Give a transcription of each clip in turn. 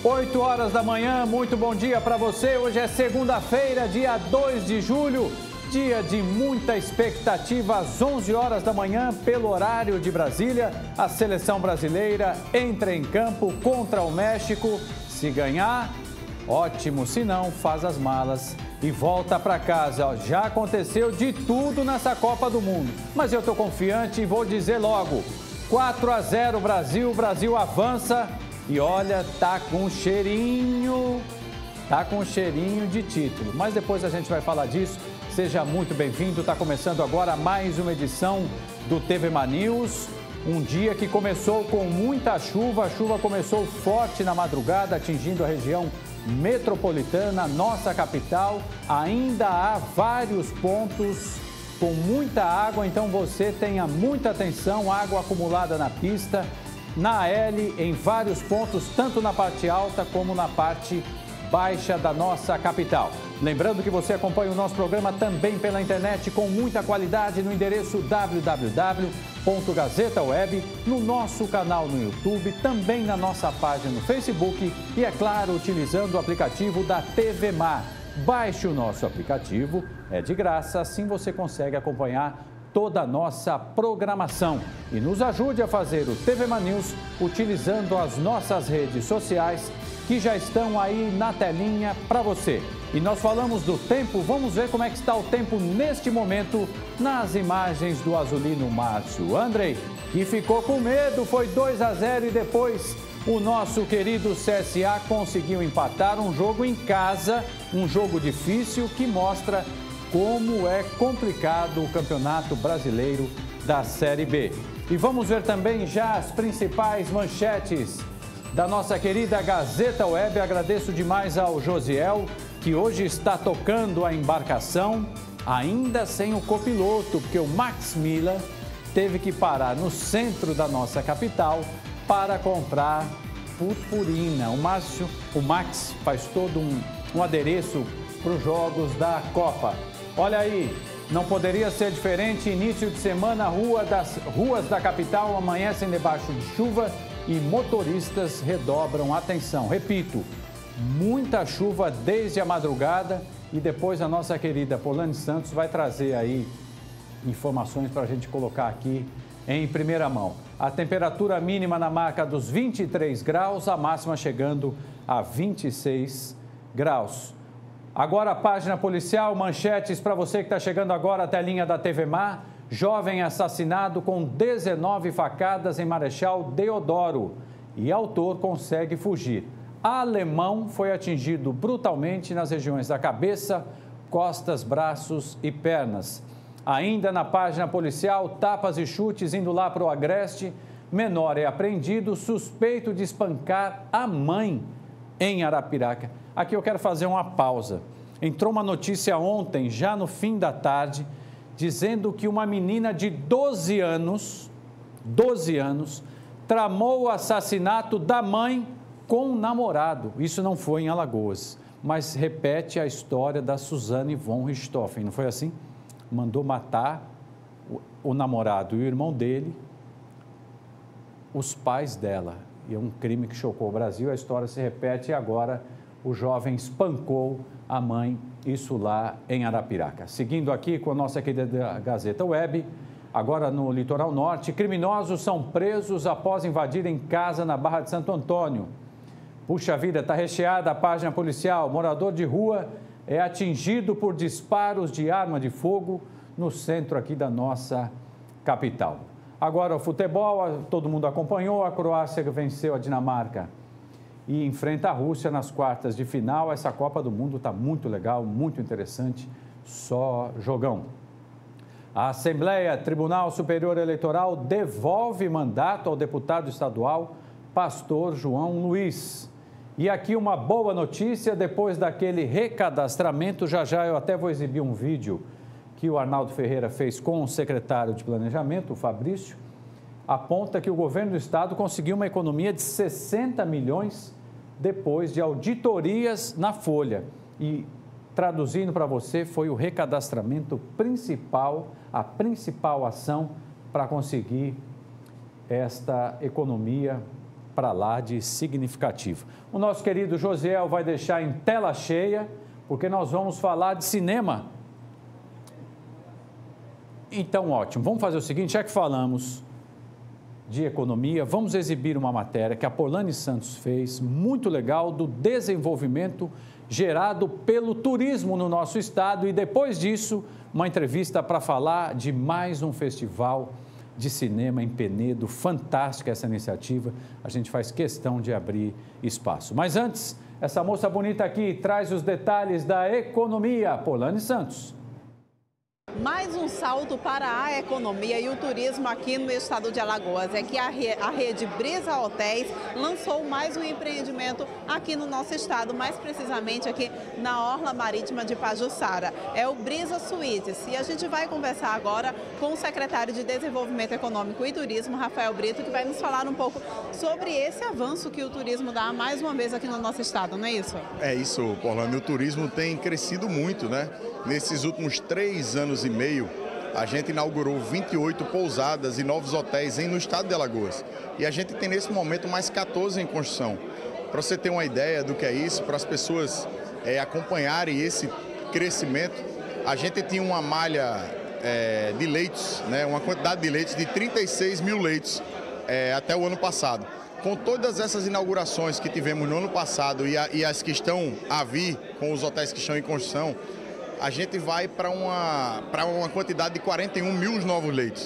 8 horas da manhã, muito bom dia para você. Hoje é segunda-feira, dia 2 de julho, dia de muita expectativa. Às 11 horas da manhã, pelo horário de Brasília, a seleção brasileira entra em campo contra o México. Se ganhar, ótimo, se não, faz as malas e volta para casa. Já aconteceu de tudo nessa Copa do Mundo, mas eu estou confiante e vou dizer logo, 4-0 Brasil, o Brasil avança. E olha, tá com cheirinho de título. Mas depois a gente vai falar disso. Seja muito bem-vindo. Está começando agora mais uma edição do TV News. Um dia que começou com muita chuva. A chuva começou forte na madrugada, atingindo a região metropolitana, nossa capital. Ainda há vários pontos com muita água, então você tenha muita atenção. Água acumulada na pista, na L, em vários pontos, tanto na parte alta como na parte baixa da nossa capital. Lembrando que você acompanha o nosso programa também pela internet com muita qualidade no endereço www.gazetaweb, no nosso canal no YouTube, também na nossa página no Facebook e, é claro, utilizando o aplicativo da TV Mar. Baixe o nosso aplicativo, é de graça, assim você consegue acompanhar toda a nossa programação e nos ajude a fazer o TV News utilizando as nossas redes sociais que já estão aí na telinha para você. E nós falamos do tempo, vamos ver como é que está o tempo neste momento nas imagens do azulino Márcio Andrei, que ficou com medo, foi 2-0 e depois o nosso querido CSA conseguiu empatar um jogo em casa, um jogo difícil que mostra como é complicado o Campeonato Brasileiro da Série B. E vamos ver também já as principais manchetes da nossa querida Gazeta Web. Agradeço demais ao Josiel, que hoje está tocando a embarcação, ainda sem o copiloto, porque o Max Miller teve que parar no centro da nossa capital para comprar purpurina. O Max faz todo um adereço para os jogos da Copa. Olha aí, não poderia ser diferente, início de semana, ruas da capital amanhecem debaixo de chuva e motoristas redobram atenção. Repito, muita chuva desde a madrugada e depois a nossa querida Polane Santos vai trazer aí informações para a gente colocar aqui em primeira mão. A temperatura mínima na marca dos 23 graus, a máxima chegando a 26 graus. Agora a página policial, manchetes para você que está chegando agora, a telinha da TV Mar. Jovem assassinado com 19 facadas em Marechal Deodoro e autor consegue fugir. Alemão foi atingido brutalmente nas regiões da cabeça, costas, braços e pernas. Ainda na página policial, tapas e chutes indo lá para o Agreste. Menor é apreendido, suspeito de espancar a mãe em Arapiraca. Aqui eu quero fazer uma pausa. Entrou uma notícia ontem, já no fim da tarde, dizendo que uma menina de 12 anos, tramou o assassinato da mãe com um namorado. Isso não foi em Alagoas, mas repete a história da Suzane von Richthofen, não foi assim? Mandou matar o namorado e o irmão dele, os pais dela. E é um crime que chocou o Brasil, a história se repete e agora o jovem espancou a mãe, isso lá em Arapiraca. Seguindo aqui com a nossa querida Gazeta Web, agora no litoral norte, criminosos são presos após invadirem casa na Barra de Santo Antônio. Puxa vida, está recheada a página policial. Morador de rua é atingido por disparos de arma de fogo no centro aqui da nossa capital. Agora o futebol, todo mundo acompanhou, a Croácia venceu a Dinamarca e enfrenta a Rússia nas quartas de final. Essa Copa do Mundo está muito legal, muito interessante, só jogão. A Assembleia Tribunal Superior Eleitoral devolve mandato ao deputado estadual Pastor João Luiz. E aqui uma boa notícia, depois daquele recadastramento, já eu até vou exibir um vídeo que o Arnaldo Ferreira fez com o secretário de Planejamento, o Fabrício, aponta que o governo do estado conseguiu uma economia de 60 milhões depois de auditorias na Folha. E, traduzindo para você, foi o recadastramento principal, a principal ação para conseguir esta economia para lá de significativo. O nosso querido Josiel vai deixar em tela cheia, porque nós vamos falar de cinema. Então, ótimo. Vamos fazer o seguinte, já que falamos de economia, vamos exibir uma matéria que a Polani Santos fez, muito legal, do desenvolvimento gerado pelo turismo no nosso estado, e depois disso, uma entrevista para falar de mais um festival de cinema em Penedo. Fantástica essa iniciativa, a gente faz questão de abrir espaço. Mas antes, essa moça bonita aqui traz os detalhes da economia. Polani Santos. Mais um salto para a economia e o turismo aqui no estado de Alagoas. É que a rede Brisa Hotéis lançou mais um empreendimento aqui no nosso estado, mais precisamente aqui na Orla Marítima de Pajuçara. É o Brisa Suítes. E a gente vai conversar agora com o secretário de Desenvolvimento Econômico e Turismo, Rafael Brito, que vai nos falar um pouco sobre esse avanço que o turismo dá mais uma vez aqui no nosso estado, não é isso? É isso, Polani. O turismo tem crescido muito, né? Nesses últimos 3 anos e meio, a gente inaugurou 28 pousadas e novos hotéis no estado de Alagoas. E a gente tem nesse momento mais 14 em construção. Para você ter uma ideia do que é isso, para as pessoas acompanharem esse crescimento, a gente tinha uma malha de leitos, né, uma quantidade de leitos de 36 mil leitos até o ano passado. Com todas essas inaugurações que tivemos no ano passado e as que estão a vir com os hotéis que estão em construção, a gente vai para uma quantidade de 41 mil novos leitos.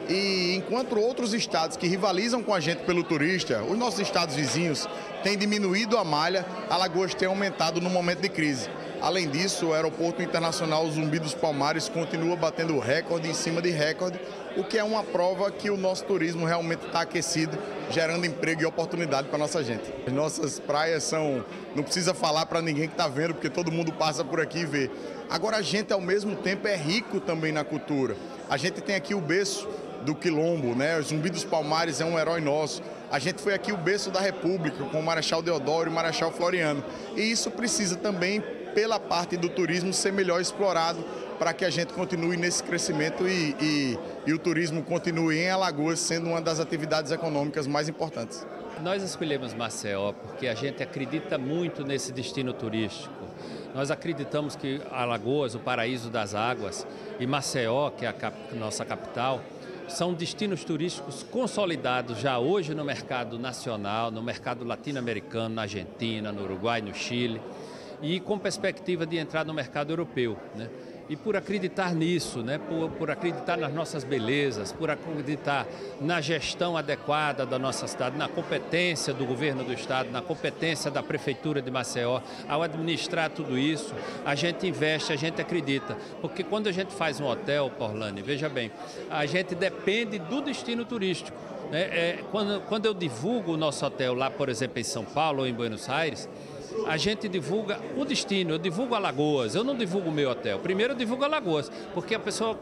E enquanto outros estados que rivalizam com a gente pelo turista, os nossos estados vizinhos têm diminuído a malha, Alagoas tem aumentado no momento de crise. Além disso, o Aeroporto Internacional Zumbi dos Palmares continua batendo recorde em cima de recorde, o que é uma prova que o nosso turismo realmente está aquecido, gerando emprego e oportunidade para a nossa gente. As nossas praias não precisa falar para ninguém que está vendo, porque todo mundo passa por aqui e vê. Agora a gente, ao mesmo tempo, é rico também na cultura. A gente tem aqui o berço do Quilombo, né? O Zumbi dos Palmares é um herói nosso. A gente foi aqui o berço da República, com o Marechal Deodoro e o Marechal Floriano. E isso precisa também, pela parte do turismo, ser melhor explorado para que a gente continue nesse crescimento e o turismo continue em Alagoas sendo uma das atividades econômicas mais importantes. Nós escolhemos Maceió porque a gente acredita muito nesse destino turístico. Nós acreditamos que Alagoas, o paraíso das águas, e Maceió, que é a nossa capital, são destinos turísticos consolidados já hoje no mercado nacional, no mercado latino-americano, na Argentina, no Uruguai, no Chile, e com perspectiva de entrar no mercado europeu, né? E por acreditar nisso, né? Por acreditar nas nossas belezas, por acreditar na gestão adequada da nossa cidade, na competência do governo do estado, na competência da prefeitura de Maceió, ao administrar tudo isso, a gente investe, a gente acredita. Porque quando a gente faz um hotel, Polani, veja bem, a gente depende do destino turístico, né? Quando eu divulgo o nosso hotel lá, por exemplo, em São Paulo ou em Buenos Aires, a gente divulga o destino, eu divulgo Alagoas, eu não divulgo o meu hotel. Primeiro eu divulgo Alagoas, porque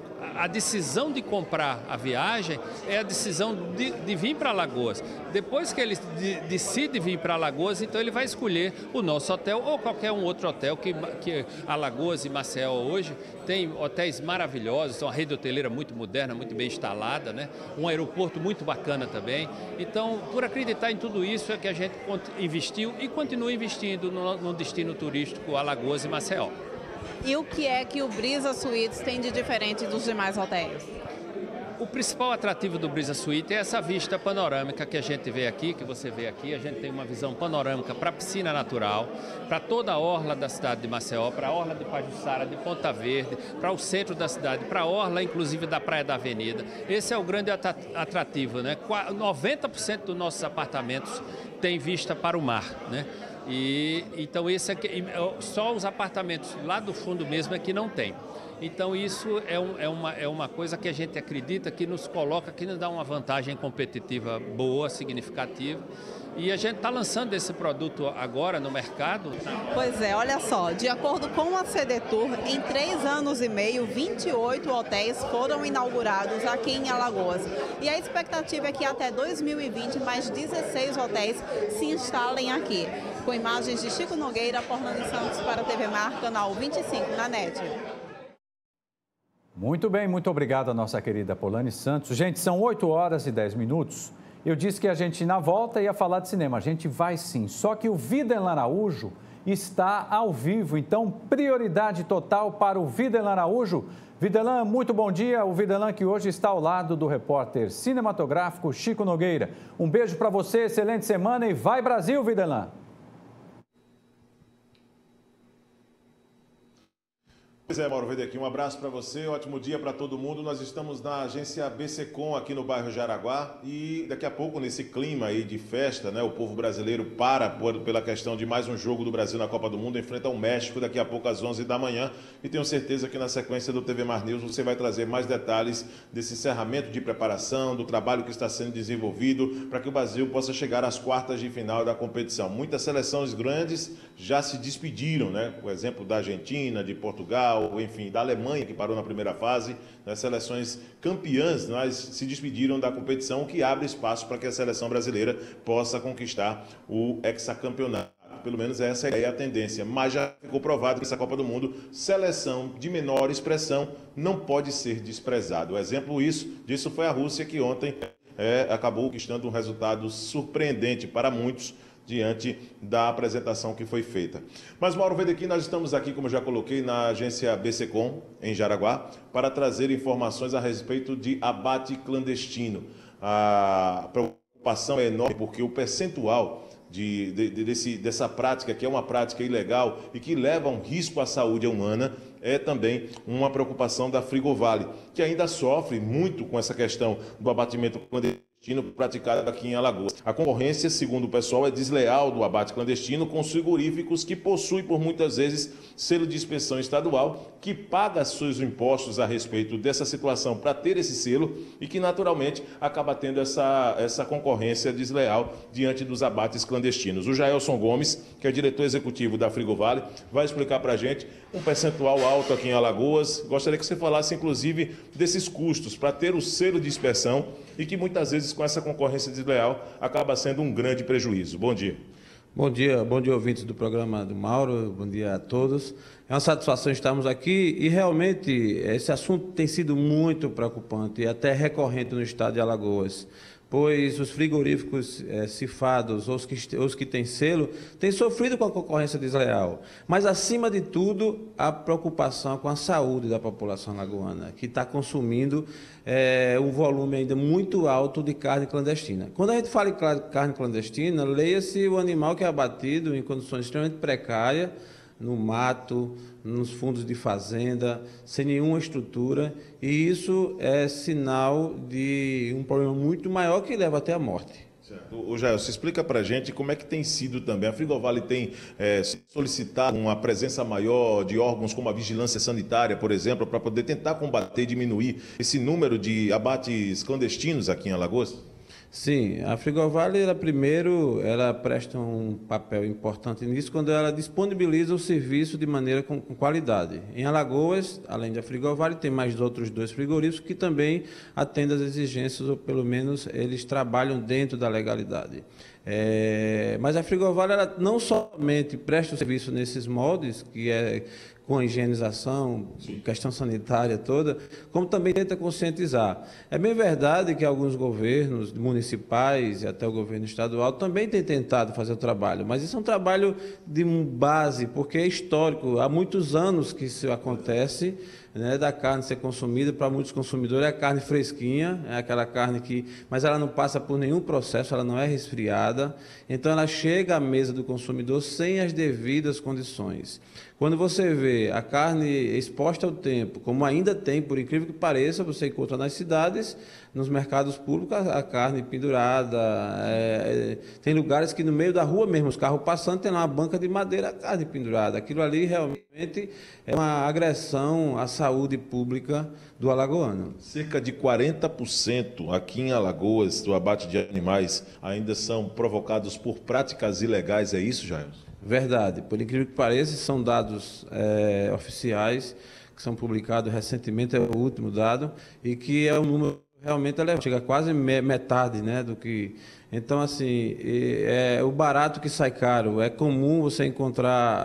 a decisão de comprar a viagem é a decisão de vir para Alagoas. Depois que ele decide vir para Alagoas, então ele vai escolher o nosso hotel ou qualquer um outro hotel que Alagoas e Maceió hoje tem hotéis maravilhosos, uma rede hoteleira muito moderna, muito bem instalada, né? Um aeroporto muito bacana também. Então, por acreditar em tudo isso é que a gente investiu e continua investindo no destino turístico Alagoas e Maceió. E o que é que o Brisa Suítes tem de diferente dos demais hotéis? O principal atrativo do Brisa Suite é essa vista panorâmica que a gente vê aqui, que você vê aqui. A gente tem uma visão panorâmica para a piscina natural, para toda a orla da cidade de Maceió, para a orla de Pajuçara, de Ponta Verde, para o centro da cidade, para a orla, inclusive, da Praia da Avenida. Esse é o grande atrativo, né? 90% dos nossos apartamentos têm vista para o mar, né? Então, só os apartamentos lá do fundo mesmo é que não tem. Então, isso é uma coisa que a gente acredita que nos coloca, que nos dá uma vantagem competitiva boa, significativa. E a gente está lançando esse produto agora no mercado. Pois é, olha só, de acordo com a Sedetur, em 3 anos e meio, 28 hotéis foram inaugurados aqui em Alagoas. E a expectativa é que até 2020, mais 16 hotéis se instalem aqui. Com imagens de Chico Nogueira, Polani Santos para a TV Mar, canal 25 na NET. Muito bem, muito obrigado a nossa querida Polani Santos. Gente, são 8 horas e 10 minutos Eu disse que a gente, na volta, ia falar de cinema. A gente vai sim. Só que o Videlan Araújo está ao vivo. Então, prioridade total para o Videlan Araújo. Videlan, muito bom dia. O Videlan que hoje está ao lado do repórter cinematográfico Chico Nogueira. Um beijo para você, excelente semana e vai Brasil, Videlan! Pois é, Mauro Verde aqui, um abraço para você, ótimo dia para todo mundo. Nós estamos na agência BCCom aqui no bairro Jaraguá e daqui a pouco, nesse clima aí de festa, né, o povo brasileiro pela questão de mais um jogo do Brasil na Copa do Mundo, enfrenta o México daqui a pouco às 11 da manhã e tenho certeza que na sequência do TV Mar News você vai trazer mais detalhes desse encerramento de preparação, do trabalho que está sendo desenvolvido para que o Brasil possa chegar às quartas de final da competição. Muitas seleções grandes já se despediram, né, o exemplo da Argentina, de Portugal, enfim, da Alemanha, que parou na primeira fase, as seleções campeãs, mas se despediram da competição, o que abre espaço para que a seleção brasileira possa conquistar o hexacampeonato. Pelo menos essa é a tendência, mas já ficou provado que essa Copa do Mundo, seleção de menor expressão, não pode ser desprezado. O exemplo disso foi a Rússia, que ontem acabou conquistando um resultado surpreendente para muitos, diante da apresentação que foi feita. Mas, Mauro Vedequim, nós estamos aqui, como já coloquei, na agência BCCom, em Jaraguá, para trazer informações a respeito de abate clandestino. A preocupação é enorme porque o percentual dessa prática, que é uma prática ilegal e que leva a um risco à saúde humana, é também uma preocupação da Frigovale, que ainda sofre muito com essa questão do abatimento clandestino praticado aqui em Alagoas. A concorrência, segundo o pessoal, é desleal do abate clandestino com os frigoríficos que possuem, por muitas vezes, selo de inspeção estadual, que paga seus impostos a respeito dessa situação para ter esse selo e que, naturalmente, acaba tendo essa concorrência desleal diante dos abates clandestinos. O Jaelson Gomes, que é diretor executivo da Frigovale, vai explicar para a gente um percentual alto aqui em Alagoas. Gostaria que você falasse, inclusive, desses custos para ter o selo de inspeção e que, muitas vezes, com essa concorrência desleal, acaba sendo um grande prejuízo. Bom dia. Bom dia, ouvintes do programa do Mauro, bom dia a todos. É uma satisfação estarmos aqui e realmente esse assunto tem sido muito preocupante e até recorrente no estado de Alagoas, pois os frigoríficos cifados, os que têm selo, têm sofrido com a concorrência desleal. Mas, acima de tudo, a preocupação com a saúde da população alagoana, que está consumindo um volume ainda muito alto de carne clandestina. Quando a gente fala em carne clandestina, leia-se o animal que é abatido em condições extremamente precárias, no mato, nos fundos de fazenda, sem nenhuma estrutura, e isso é sinal de um problema muito maior que leva até a morte. O Jael, você explica para a gente como é que tem sido também. A Frigovale tem solicitado uma presença maior de órgãos como a vigilância sanitária, por exemplo, para poder tentar combater e diminuir esse número de abates clandestinos aqui em Alagoas? Sim, a Frigovale, ela presta um papel importante nisso quando ela disponibiliza o serviço de maneira com qualidade. Em Alagoas, além da Frigovale, tem mais outros 2 frigoríficos que também atendem às exigências, ou pelo menos eles trabalham dentro da legalidade. Mas a Frigovale, ela não somente presta o serviço nesses moldes, que é com a higienização, questão sanitária toda, como também tenta conscientizar. É bem verdade que alguns governos municipais e até o governo estadual também têm tentado fazer o trabalho, mas isso é um trabalho de base, porque é histórico, há muitos anos que isso acontece, né, da carne ser consumida. Para muitos consumidores é a carne fresquinha, é aquela carne mas ela não passa por nenhum processo, ela não é resfriada, então ela chega à mesa do consumidor sem as devidas condições. Quando você vê a carne exposta ao tempo, como ainda tem, por incrível que pareça, você encontra nas cidades, nos mercados públicos, a carne pendurada, tem lugares que no meio da rua mesmo, os carros passando, tem lá uma banca de madeira, a carne pendurada. Aquilo ali realmente é uma agressão à saúde pública do alagoano. Cerca de 40% aqui em Alagoas do abate de animais ainda são provocados por práticas ilegais, é isso, Jair? Verdade. Por incrível que pareça, são dados oficiais que são publicados recentemente, é o último dado, e que é um número realmente elevado, chega a quase metade, né, do que Então, assim, o barato que sai caro. É comum você encontrar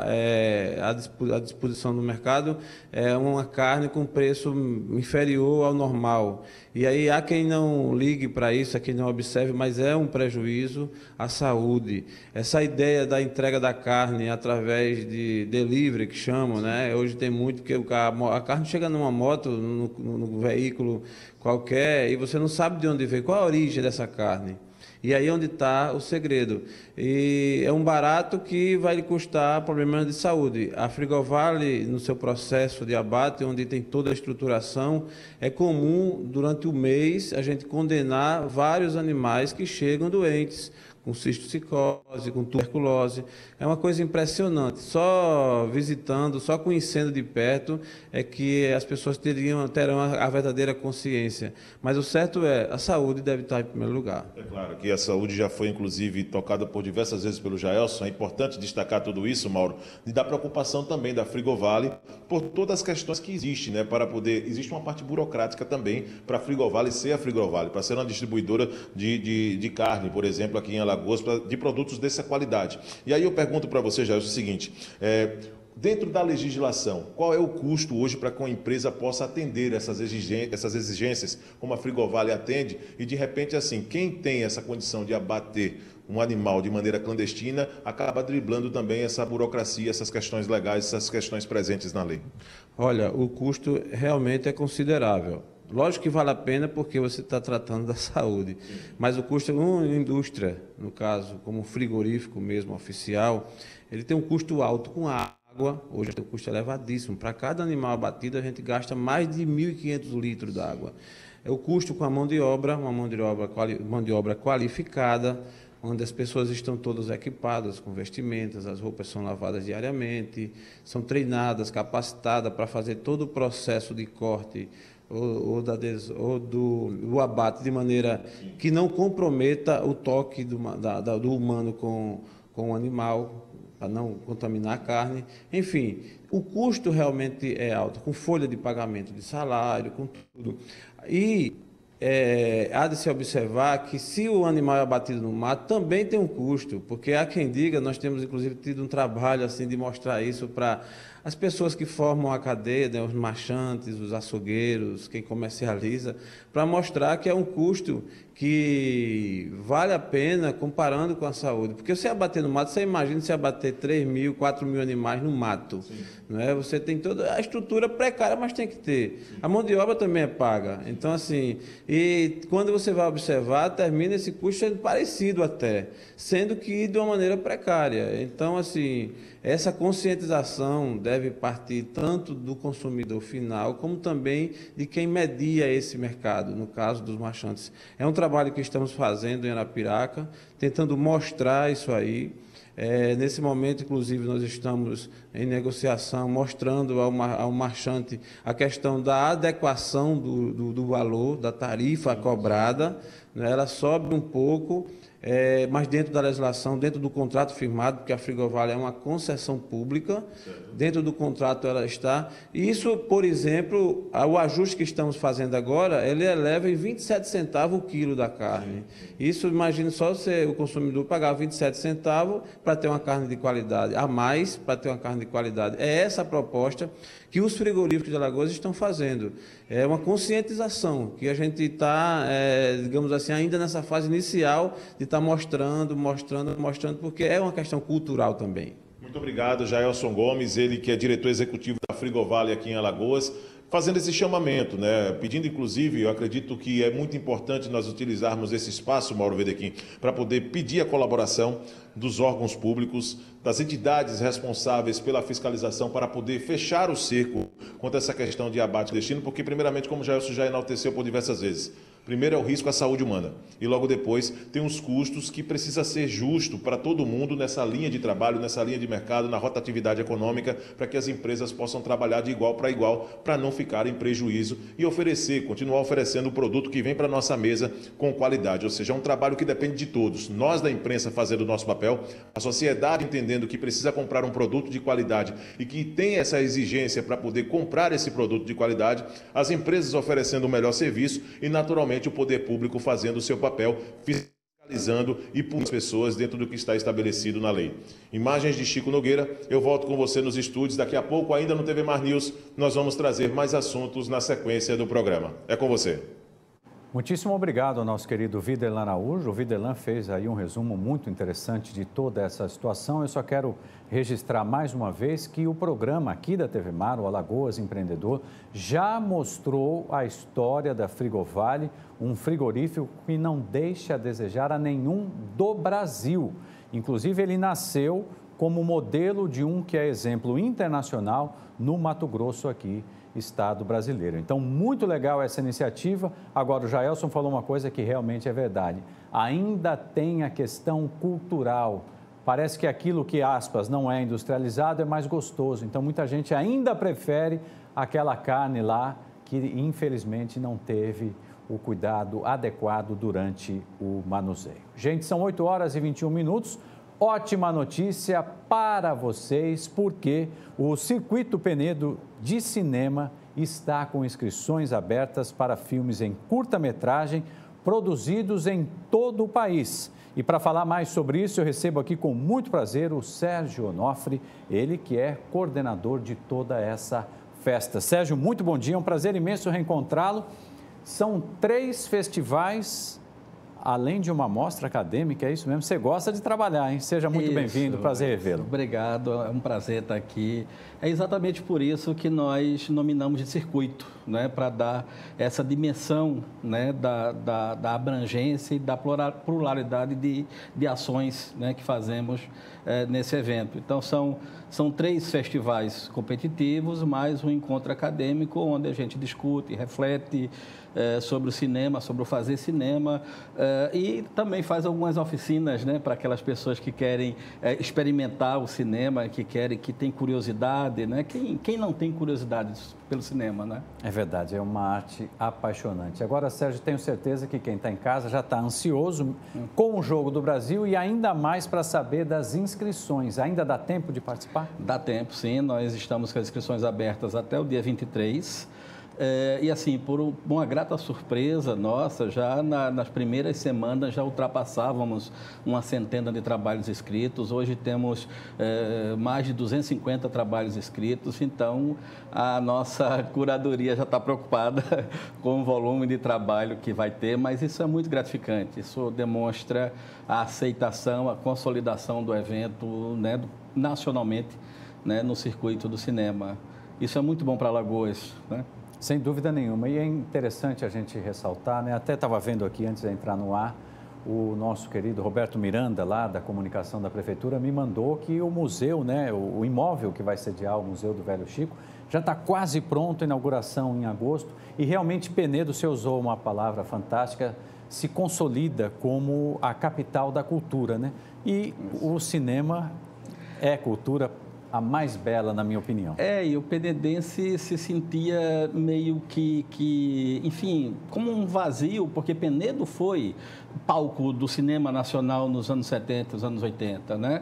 à disposição no mercado uma carne com preço inferior ao normal. E aí há quem não ligue para isso, há quem não observe, mas é um prejuízo à saúde. Essa ideia da entrega da carne através de delivery, que chamam, né? Hoje tem muito, porque a carne chega numa moto, no veículo qualquer, e você não sabe de onde veio, qual a origem dessa carne. E aí é onde está o segredo. E é um barato que vai lhe custar problemas de saúde. A Frigovale, no seu processo de abate, onde tem toda a estruturação, é comum, durante o mês, a gente condenar vários animais que chegam doentes, com cistocicose, com tuberculose. É uma coisa impressionante. Só visitando, só conhecendo de perto, é que as pessoas terão a verdadeira consciência. Mas o certo é, a saúde deve estar em primeiro lugar. É claro que a saúde já foi, inclusive, tocada por diversas vezes pelo Jaelson. É importante destacar tudo isso, Mauro, e da preocupação também da Frigovale por todas as questões que existem, né, para poder... Existe uma parte burocrática também para a Frigovale ser a Frigovale, para ser uma distribuidora de carne, por exemplo, aqui em Alagoas, de produtos dessa qualidade. E aí eu pergunto para você, Jaelson, o seguinte: dentro da legislação, qual é o custo hoje para que uma empresa possa atender essas exigências, como a Frigovale atende, e de repente, assim, quem tem essa condição de abater um animal de maneira clandestina acaba driblando também essa burocracia, essas questões legais, essas questões presentes na lei? Olha, o custo realmente é considerável. Lógico que vale a pena porque você está tratando da saúde, mas o custo, uma indústria, no caso, como um frigorífico mesmo, oficial, ele tem um custo alto com água. Hoje o custo é elevadíssimo. Para cada animal abatido, a gente gasta mais de 1.500 litros d'água. É o custo com a mão de obra, uma mão de obra qualificada, onde as pessoas estão todas equipadas com vestimentas, as roupas são lavadas diariamente, são treinadas, capacitadas para fazer todo o processo de corte do abate de maneira que não comprometa o toque do humano com o animal, para não contaminar a carne. Enfim, o custo realmente é alto, com folha de pagamento de salário, com tudo. E há de se observar que se o animal é abatido no mato, também tem um custo, porque há quem diga, nós temos inclusive tido um trabalho assim de mostrar isso para as pessoas que formam a cadeia, né, os marchantes, os açougueiros, quem comercializa, para mostrar que é um custo que vale a pena comparando com a saúde. Porque você abater no mato, você imagina se abater 3.000, 4.000 animais no mato. Não é? Você tem toda a estrutura precária, mas tem que ter. A mão de obra também é paga. Então, assim, e quando você vai observar, termina esse custo sendo parecido até, sendo que de uma maneira precária. Então, assim, essa conscientização deve partir tanto do consumidor final, como também de quem media esse mercado, no caso dos marchantes. É um trabalho que estamos fazendo em Arapiraca, tentando mostrar isso aí. Nesse momento, inclusive, nós estamos em negociação, mostrando ao marchante a questão da adequação do valor, da tarifa cobrada, né? Ela sobe um pouco, mas dentro da legislação, dentro do contrato firmado, porque a Frigovale é uma concessão pública, dentro do contrato ela está. E isso, por exemplo, o ajuste que estamos fazendo agora, ele eleva em 27 centavos o quilo da carne. Isso, imagine só o consumidor pagar 27 centavos para ter uma carne de qualidade, a mais para ter uma carne de qualidade. É essa a proposta que os frigoríficos de Alagoas estão fazendo. É uma conscientização que a gente está, digamos assim, ainda nessa fase inicial de estar mostrando, porque é uma questão cultural também. Muito obrigado, Jaelson Gomes, ele que é diretor executivo da Frigovale aqui em Alagoas, fazendo esse chamamento, né? Pedindo, inclusive, eu acredito que é muito importante nós utilizarmos esse espaço, Mauro Wedekind, para poder pedir a colaboração dos órgãos públicos, das entidades responsáveis pela fiscalização, para poder fechar o cerco contra essa questão de abate clandestino, porque, primeiramente, como o Jaelson já enalteceu por diversas vezes, primeiro é o risco à saúde humana e logo depois tem os custos que precisa ser justo para todo mundo nessa linha de trabalho, nessa linha de mercado, na rotatividade econômica, para que as empresas possam trabalhar de igual, para não ficar em prejuízo e continuar oferecendo o produto que vem para a nossa mesa com qualidade. Ou seja, é um trabalho que depende de todos. Nós da imprensa fazendo o nosso papel, a sociedade entendendo que precisa comprar um produto de qualidade e que tem essa exigência para poder comprar esse produto de qualidade, as empresas oferecendo o melhor serviço e, naturalmente, o poder público fazendo o seu papel, fiscalizando e por as pessoas dentro do que está estabelecido na lei. Imagens de Chico Nogueira, eu volto com você nos estúdios. Daqui a pouco, ainda no TV Mar News, nós vamos trazer mais assuntos na sequência do programa. É com você. Muitíssimo obrigado ao nosso querido Videlan Araújo. O Videlan fez aí um resumo muito interessante de toda essa situação. Eu só quero registrar mais uma vez que o programa aqui da TV Mar, o Alagoas Empreendedor, já mostrou a história da Frigovale, um frigorífico que não deixa a desejar a nenhum do Brasil. Inclusive, ele nasceu como modelo de um que é exemplo internacional no Mato Grosso aqui, Estado brasileiro. Então, muito legal essa iniciativa. Agora, o Jaelson falou uma coisa que realmente é verdade. Ainda tem a questão cultural. Parece que aquilo que, aspas, não é industrializado é mais gostoso. Então, muita gente ainda prefere aquela carne lá que, infelizmente, não teve o cuidado adequado durante o manuseio. Gente, são 8 horas e 21 minutos. Ótima notícia para vocês, porque o Circuito Penedo de Cinema está com inscrições abertas para filmes em curta-metragem produzidos em todo o país. E para falar mais sobre isso, eu recebo aqui com muito prazer o Sérgio Onofre, ele que é coordenador de toda essa festa. Sérgio, muito bom dia, é um prazer imenso reencontrá-lo. São 3 festivais, além de uma mostra acadêmica, é isso mesmo? Você gosta de trabalhar, hein? Seja muito bem-vindo, prazer revê-lo. Obrigado, é um prazer estar aqui. É exatamente por isso que nós nominamos de circuito, né? Para dar essa dimensão, né? da abrangência e da pluralidade de ações, né? Que fazemos nesse evento. Então, são 3 festivais competitivos, mais um encontro acadêmico, onde a gente discute, reflete sobre o cinema, sobre o fazer cinema, e também faz algumas oficinas, né, para aquelas pessoas que querem experimentar o cinema, que têm curiosidade, né? Quem não tem curiosidade pelo cinema, né? É verdade, é uma arte apaixonante. Agora, Sérgio, tenho certeza que quem está em casa já está ansioso com o Jogo do Brasil e ainda mais para saber das inscrições. Ainda dá tempo de participar? Dá tempo, sim. Nós estamos com as inscrições abertas até o dia 23. E assim, por uma grata surpresa nossa, já nas primeiras semanas já ultrapassávamos uma centena de trabalhos inscritos. Hoje temos mais de 250 trabalhos inscritos, então a nossa curadoria já está preocupada com o volume de trabalho que vai ter, mas isso é muito gratificante. Isso demonstra a aceitação, a consolidação do evento, né, nacionalmente, né, no circuito do cinema. Isso é muito bom para Alagoas, né? Sem dúvida nenhuma. E é interessante a gente ressaltar, né? Até estava vendo aqui, antes de entrar no ar, o nosso querido Roberto Miranda, lá da comunicação da Prefeitura, me mandou que o museu, né, o imóvel que vai sediar o Museu do Velho Chico, já está quase pronto, inauguração em agosto. E realmente Penedo, você usou uma palavra fantástica, se consolida como a capital da cultura, né? E o cinema é cultura a mais bela, na minha opinião. E o penedense se sentia meio que, enfim, como um vazio, porque Penedo foi palco do cinema nacional nos anos 70, nos anos 80, né?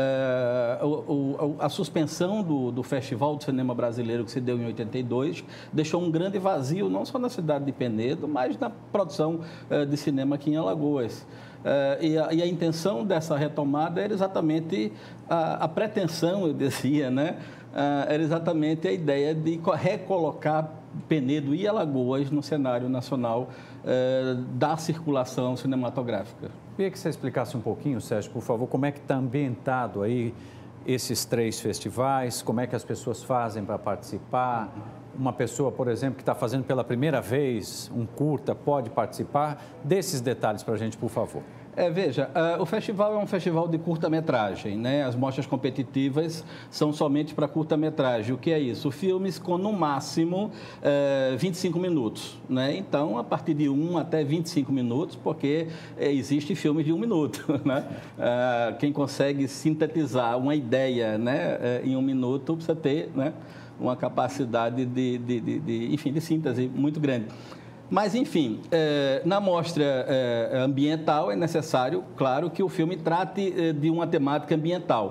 A suspensão do Festival de Cinema Brasileiro, que se deu em 82, deixou um grande vazio, não só na cidade de Penedo, mas na produção de cinema aqui em Alagoas. E a intenção dessa retomada era exatamente a pretensão, eu dizia, né? Era exatamente a ideia de recolocar Penedo e Alagoas no cenário nacional da circulação cinematográfica. Queria que você explicasse um pouquinho, Sérgio, por favor, como é que está ambientado aí esses 3 festivais, como é que as pessoas fazem para participar. Uma pessoa, por exemplo, que está fazendo pela primeira vez um curta, pode participar? Dê esses detalhes para a gente, por favor. Veja, o festival é um festival de curta-metragem, né? As mostras competitivas são somente para curta-metragem. O que é isso? Filmes com, no máximo, 25 minutos, né? Então, a partir de 1 até 25 minutos, porque existe filmes de 1 minuto, né? Quem consegue sintetizar uma ideia, né, em 1 minuto precisa ter, né, uma capacidade de síntese muito grande. Mas, enfim, na mostra ambiental é necessário, claro, que o filme trate de uma temática ambiental.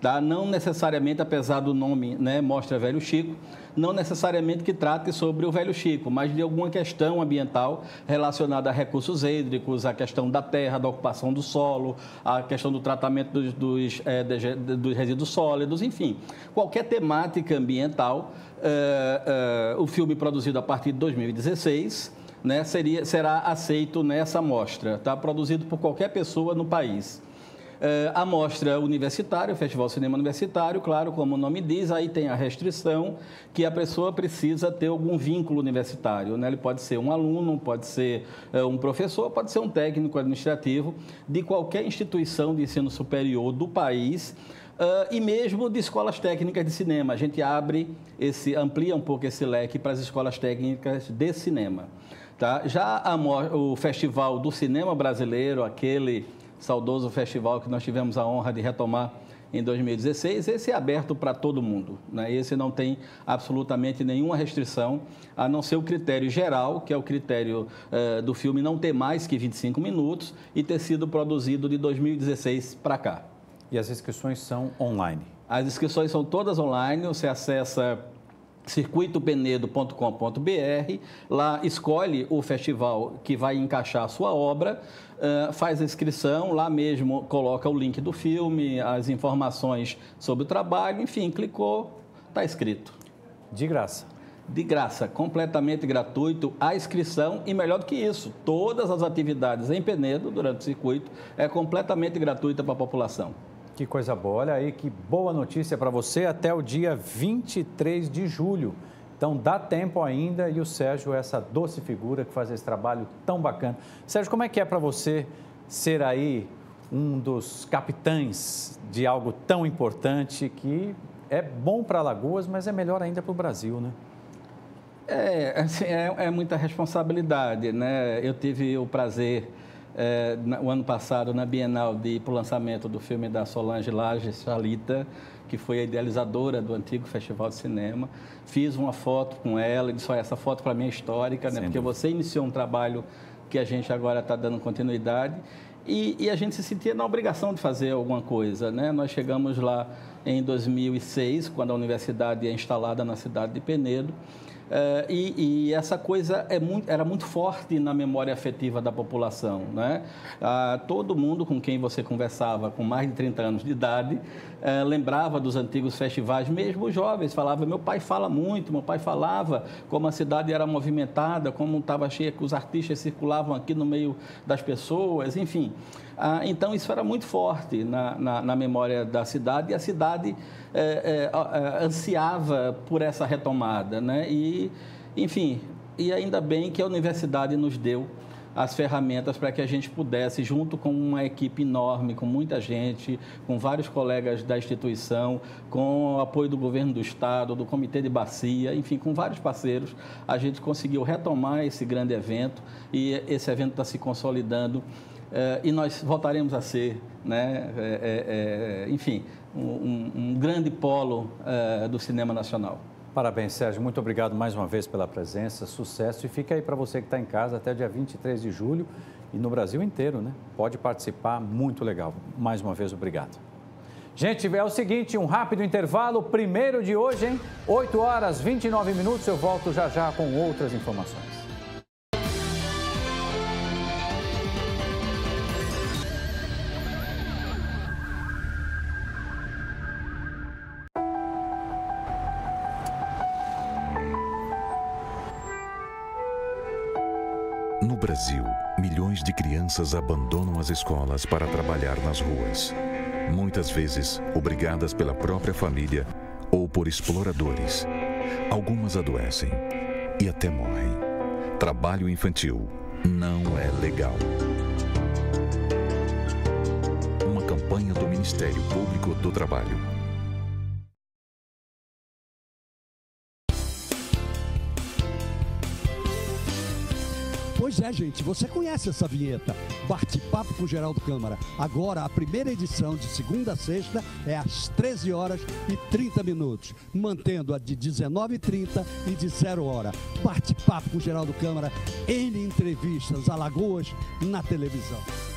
Tá? Não necessariamente, apesar do nome, né, Mostra Velho Chico, não necessariamente que trate sobre o Velho Chico, mas de alguma questão ambiental relacionada a recursos hídricos, a questão da terra, da ocupação do solo, a questão do tratamento dos resíduos sólidos, enfim, qualquer temática ambiental. O filme produzido a partir de 2016, né, será aceito nessa mostra, tá? Produzido por qualquer pessoa no país. A mostra universitária, o Festival Cinema Universitário, claro, como o nome diz, aí tem a restrição que a pessoa precisa ter algum vínculo universitário, né? Ele pode ser um aluno, pode ser um professor, pode ser um técnico administrativo de qualquer instituição de ensino superior do país, e mesmo de escolas técnicas de cinema. A gente amplia um pouco esse leque para as escolas técnicas de cinema. Tá? Já o Festival do Cinema Brasileiro, aquele saudoso festival que nós tivemos a honra de retomar em 2016, esse é aberto para todo mundo, né? Esse não tem absolutamente nenhuma restrição, a não ser o critério geral, que é o critério do filme não ter mais que 25 minutos e ter sido produzido de 2016 para cá. E as inscrições são online? As inscrições são todas online, você acessa circuitopenedo.com.br, lá escolhe o festival que vai encaixar a sua obra, faz a inscrição, lá mesmo coloca o link do filme, as informações sobre o trabalho, enfim, clicou, está inscrito. De graça? De graça, completamente gratuito a inscrição e, melhor do que isso, todas as atividades em Penedo, durante o circuito, é completamente gratuita para a população. Que coisa boa, olha aí, que boa notícia para você até o dia 23 de julho. Então, dá tempo ainda e o Sérgio é essa doce figura que faz esse trabalho tão bacana. Sérgio, como é que é para você ser aí um dos capitães de algo tão importante que é bom para Alagoas, mas é melhor ainda para o Brasil, né? É muita responsabilidade, né? Eu tive o prazer, o ano passado, na Bienal, de ir para o lançamento do filme da Solange Lages, Chalita, que foi a idealizadora do antigo Festival de Cinema. Fiz uma foto com ela e disse, olha, essa foto para mim é histórica, né? Porque você iniciou um trabalho que a gente agora está dando continuidade e a gente se sentia na obrigação de fazer alguma coisa, né? Nós chegamos lá em 2006, quando a universidade é instalada na cidade de Penedo, e essa coisa era muito forte na memória afetiva da população, né? Todo mundo com quem você conversava com mais de 30 anos de idade lembrava dos antigos festivais, mesmo os jovens falavam, meu pai fala muito, meu pai falava como a cidade era movimentada, como estava cheia, que os artistas circulavam aqui no meio das pessoas, enfim. Então, isso era muito forte na memória da cidade e a cidade ansiava por essa retomada, né? E, enfim, e ainda bem que a universidade nos deu as ferramentas para que a gente pudesse, junto com uma equipe enorme, com muita gente, com vários colegas da instituição, com o apoio do governo do estado, do comitê de bacia, enfim, com vários parceiros, a gente conseguiu retomar esse grande evento e esse evento está se consolidando. E nós voltaremos a ser, né, enfim, um grande polo do cinema nacional. Parabéns, Sérgio. Muito obrigado mais uma vez pela presença, sucesso. E fica aí para você que está em casa até o dia 23 de julho e no Brasil inteiro, né? Pode participar, muito legal. Mais uma vez, obrigado. Gente, é o seguinte, um rápido intervalo, primeiro de hoje, hein? 8 horas, 29 minutos, eu volto já já com outras informações. No Brasil, milhões de crianças abandonam as escolas para trabalhar nas ruas. Muitas vezes, obrigadas pela própria família ou por exploradores. Algumas adoecem e até morrem. Trabalho infantil não é legal. Uma campanha do Ministério Público do Trabalho. Pois é, gente, você conhece essa vinheta, Bate-Papo com Geraldo Câmara. Agora, a primeira edição, de segunda a sexta, é às 13 horas e 30 minutos, mantendo a de 19h30 e de 0 hora. Bate-Papo com Geraldo Câmara, N entrevistas, Alagoas, na televisão.